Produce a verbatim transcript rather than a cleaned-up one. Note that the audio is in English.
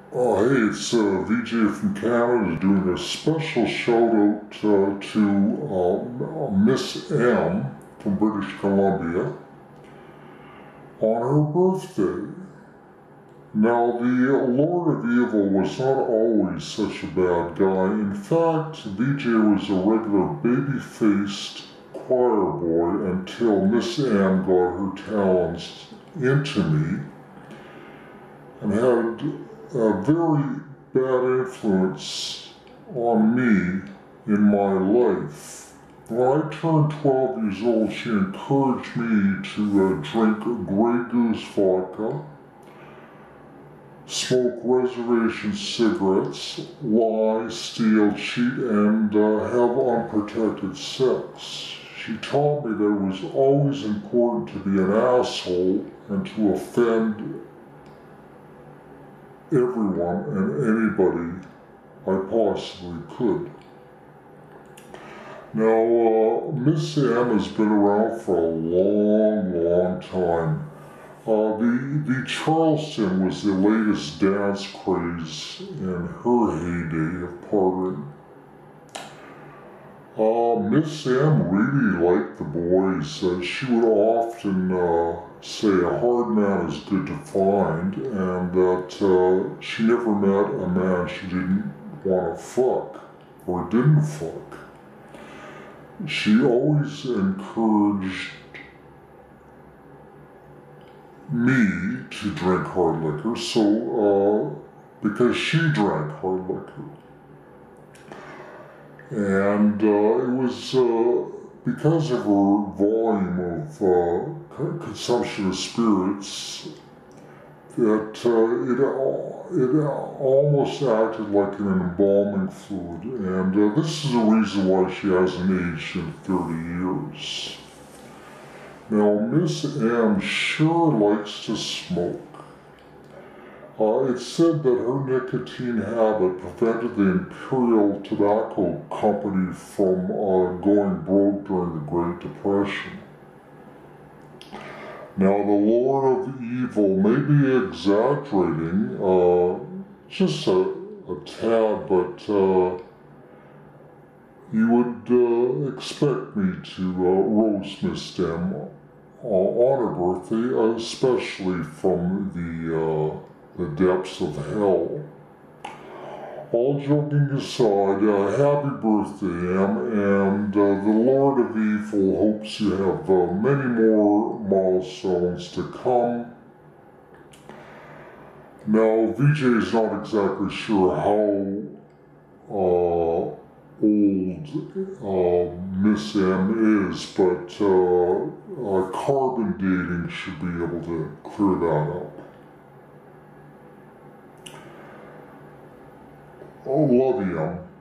Uh, hey, it's uh, V J from Canada doing a special shout out uh, to uh, Miss M from British Columbia on her birthday. Now, the Lord of Evil was not always such a bad guy. In fact, V J was a regular baby-faced choir boy until Miss M got her talents into me and had a very bad influence on me in my life. When I turned twelve years old, she encouraged me to uh, drink Grey Goose vodka, smoke reservation cigarettes, lie, steal, cheat, and uh, have unprotected sex. She taught me that it was always important to be an asshole and to offend everyone and anybody I possibly could. Now, uh, Miss M has been around for a long, long time. Uh, the, the Charleston was the latest dance craze in her heyday of partying. Uh, Miss M really liked the boys. Uh, she would often uh, say a hard man is good to find, and that uh, she never met a man she didn't want to fuck or didn't fuck. She always encouraged me to drink hard liquor, so uh, because she drank hard liquor. And uh, it was uh, because of her volume of uh, consumption of spirits that uh, it, it almost acted like an embalming fluid. And uh, this is the reason why she hasn't aged in thirty years. Now, Miss M sure likes to smoke. Uh, it's said that her nicotine habit prevented the Imperial Tobacco Company from uh, going broke during the Great Depression. Now, the Lord of Evil may be exaggerating, uh, just a, a tad, but uh, you would uh, expect me to uh, roast Miss M uh, on her birthday, especially from the uh, the depths of hell. All joking aside, uh, happy birthday, Em, and uh, the Lord of Evil hopes you have uh, many more milestones to come. Now, V J is not exactly sure how uh, old uh, Miss M is, but uh, uh, carbon dating should be able to clear that up. Oh, love you.